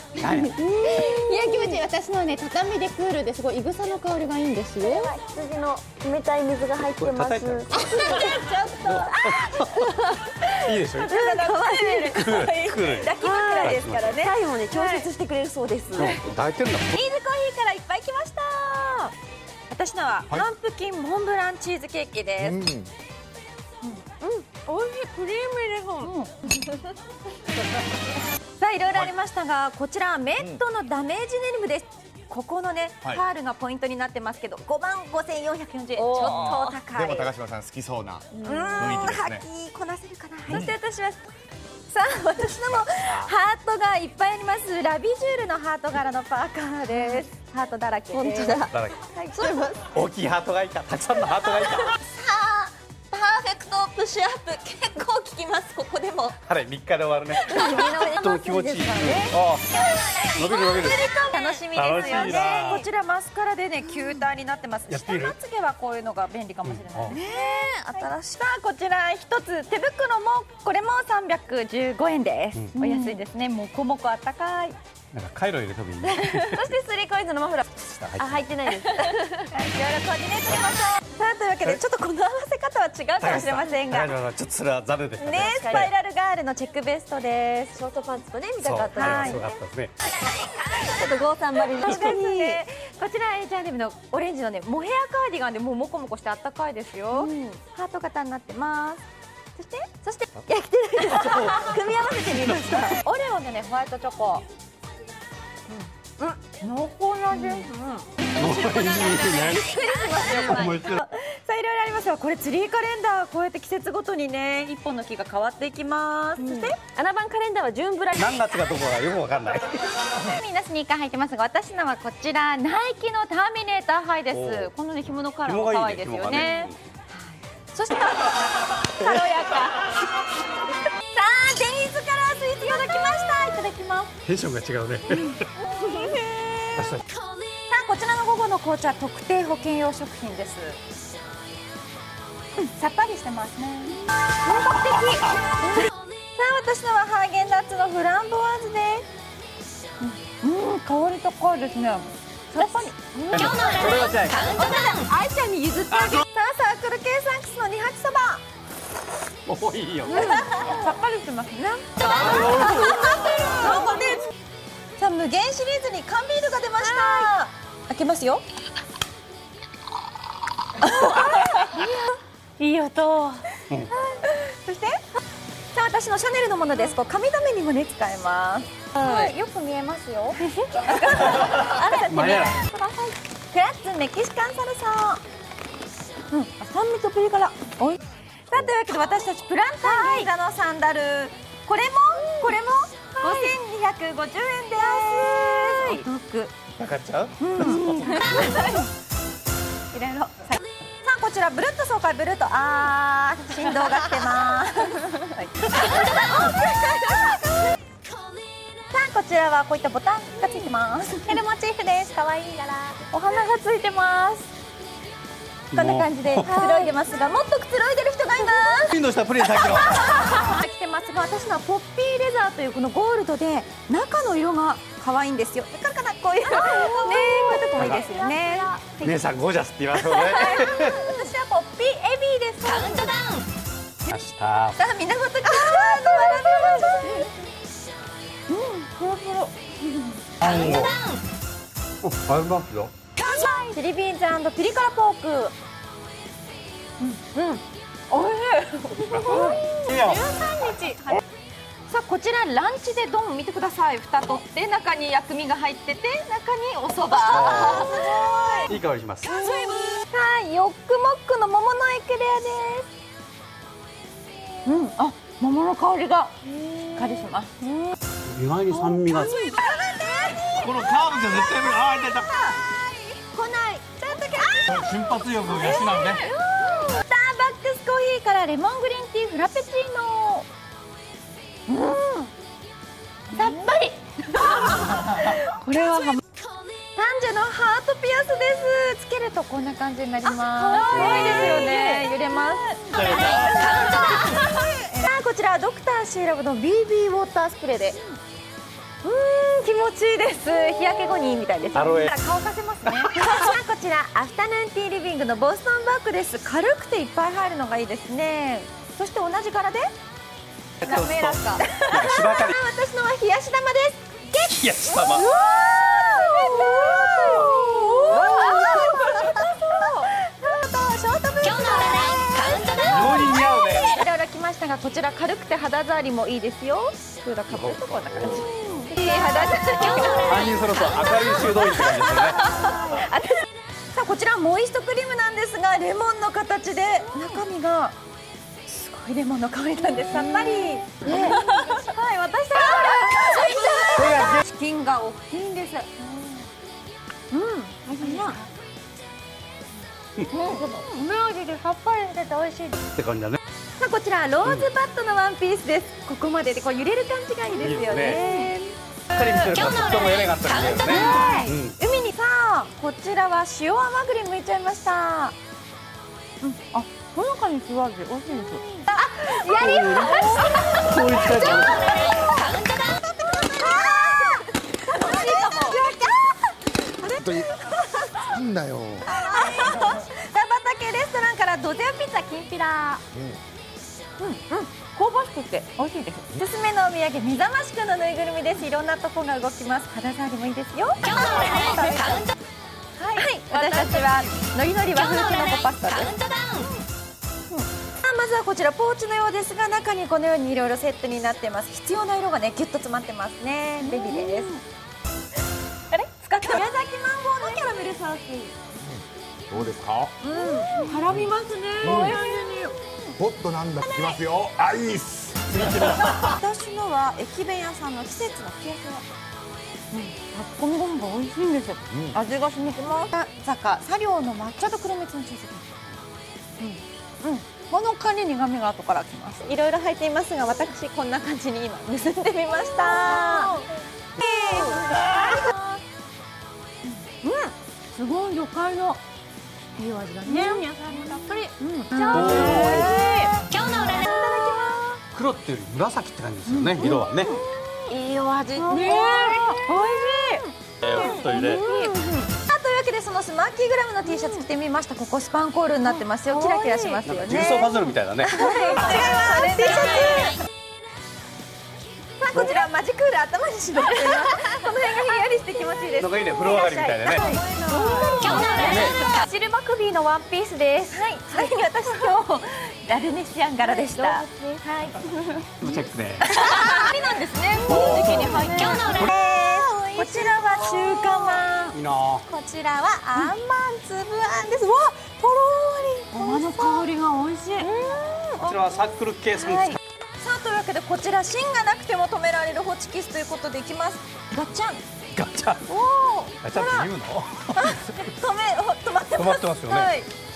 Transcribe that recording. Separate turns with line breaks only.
いや気持ちいい。私のね畳でクールですごいいぐさの香りがいいんですよ。
羊の冷たい水が入ってます。ちょっと
いいでしょ。
可愛い。抱き枕ですからね。体もね調節してくれるそうです。
抱いてるんだ。
ビーズコーヒーからいっぱい来ました。私のはパンプキンモンブランチーズケーキです。美味しい。クリーミーです。さあいろいろありましたが、こちらはメットのダメージネルムです。ここのねパールがポイントになってますけど、55,440円、ちょっと高い。
でも高島さん好きそうな
履
雰囲気ですね。
きこなせるかな。そして私はさあ私のもハートがいっぱいあります。ラビジュールのハート柄のパーカーです。ハートだらけです。本当だ。
だらけ。大きいハートがいいか、たくさんのハートがいいか。
さあパーフェクトプッシュアップ結構効きます。ここでも
あれ3日で終わるね。と気持ちいい。伸びる伸びる。
楽しみですよね。こちらマスカラでね球体になってます。下まつげはこういうのが便利かもしれないね。新しい。さあこちら一つ手袋もこれも315円です。お安いですね。もこもこあったかい。
なんかカイロ入れてもいいね。
そしてスリーコインズのマフラー入ってないです。いろいろコーディネートしましょう。さあというわけでちょっとこの合わせ方は違うかもしれませんが、
ちょっとそれは残念でしたね。
スパイラルガールのチェックベストです。ショートパンツとね見たかったです。
すごかったですね。
ちょっとゴーさんばりに確かにこちらH&Mのオレンジのねモヘアカーディガンでもうモコモコしてあったかいですよ。ハート型になってます。そしていや着てないです。組み合わせてみました。オレオのねホワイトチョコ。濃厚なです。さあいろいろありますが、これツリーカレンダーこうやって季節ごとにね一本の木が変わっていきます。そして穴番カレンダーはジューンブラック。
何月がどこかよくわかんない。
みんなスニーカー履いてますが、私のはこちらナイキのターミネーターハイです。このね紐のカラーも可愛いですよね。そして軽やか。さあデニーズカラースイーツいただきました。いただきます。
テンションが違うね。
さあこちらの午後の紅茶特定保険用食品です。さっぱりしてますね。本格的。さあ私のはハーゲンダッツのフランボワーズです。香り高いですね。さっぱり。今日のカウントダウン。愛ちゃんに譲ってあげる。さあサークル系サンクスの二八そば。
もういいよ。
さっぱりしてますね。さあ無限シリーズに缶ビールが出ました。開けますよ。いい音。そしてさあ私のシャネルのものです。こう髪留めにもね使えます。よく見えますよ。クラッツメキシカンサルサ。酸味とピリ辛。おい。さあというわけで私たちプランター銀座のサンダル、これも5250円です。お得。
かかっちゃう？
いろいろ。さあこちらブルッと爽快ブルッと振動が来てます。さあこちらはこういったボタンがついてます。ヘルモチーフです。可愛い柄。お花がついてます。こんな感じでくつろいでますが、もっとくつろいでる人がいます。
ピンの下プリン先の。
来てますが、私のはポッピーレザーというこのゴールドで中の色が可愛いんですよ。だからかなこういうね、こういうとこもいいですよね。
姉さんゴージャスって言いますよね。
私はポッピーエビーです。カウントダウン。
明日。
さあ源がほろほろ。
カウントダウン。お、ありますよ。
チリビーンズ&ピリ辛ポーク。おいしい。13日。さあこちらランチでドン見てください。蓋取って中に薬味が入ってて中にお蕎麦。
いい香りします。
さあヨックモックの桃のエクレアです。あ、桃の香りがしっかりします。
意外に酸味が。このカーブじゃ絶対無理。あ、出た。
来ない。ちょっと
瞬発力を養うね。
スターバックスコーヒーからレモングリーンティーフラペチーノ。さっぱり。これはタンジェのハートピアスです。つけるとこんな感じになります。可愛いですよね。揺れます。さあこちらドクターシーラブの BB ウォータースプレーで。気持持ちいいです。日焼け後にいいみたいです。
アロエ
乾かせますね。こちらアフタヌーンティーリビングのボストンバッグです。軽くていっぱい入るのがいいですね。そして同じ柄で滑らか。
芝刈り。
私のは冷やし玉です。
冷やし玉。
来ましたが、こちら軽くて肌触りもいいですよ。フードかぶるとこんな感じ。いい肌触り。
3人揃うと明るい修道院って感じですよね。
さあ、こちらモイストクリームなんですが、レモンの形で中身がすごいレモンの香りなんです。さっぱり。はい、私たちチキンが大きいんです。梅味でさっぱりしてて美味しい
って感じだね。
さあ、こちらローズバットのワンピースです。ここまででこう揺れる感じがいいですよね。
しっかり見せるからとってもエレガントなんだよね。
海にさ、こちらは塩甘栗剥いちゃいました。あ、ほのかに塩味美味しいです。あ、やりました。
そういう感じ。
なんだよ。
田畑レストランからドジャピザきんぴら。香ばしくて美味しいです。おすすめのお土産、目覚ましくんのぬいぐるみです。いろんなとこが動きます。肌触りもいいですよ。はい、私たちはのりのり和風きのこパスタです。まずはこちらポーチのようですが、中にこのようにいろいろセットになってます。必要な色がねギュッと詰まってますね。便利です。あれ使った宮崎マンゴーのキャラメルソース。
どうですか？
絡みますね。
ホットなんだ。きますよ。アイス。
私のは駅弁屋さんの季節の系統。炊き込みご飯が美味しいんです。味が染みてます。坂茶寮の抹茶と黒蜜のチーズケーキ。ほのかに苦味が後からきます。いろいろ入っていますが、私こんな感じに今結んでみました。すごい魚介のいい味だね。野菜もたっぷり。超美味しい。今日のいただきます。
黒っていうより紫って感じですよね。色はね。
いいお味。ね、美味しい。
というね。
というわけで、そのスマッキーグラムの T シャツ着てみました。ここスパンコールになってますよ。キラキラしますよね。
ジグソーパズルみたいだね。
違います。T シャツ。さあ、こちらマジクール頭に絞ってます。この辺がひんやりして気持ちいいです。
なんかいいね、風呂上がりみたいなね。
シルバクビーのワンピースです。はい。ちなみに私今日ラルネシアン柄でした。はい。
チェックね。
なんですね。この時期に入ってます。こちらは中華まん。
いいな。
こちらはあんまんつぶあんです。わ、とろーり。ごまの香りが美味しい。
こちらはサックルケースに使う。
さあ、というわけでこちら芯がなくても止められるホチキスということでいきます。ガチャン。
ガチャン。
おお。
ガチャンって言うの？
止まってます。
止まってますよね。
はい。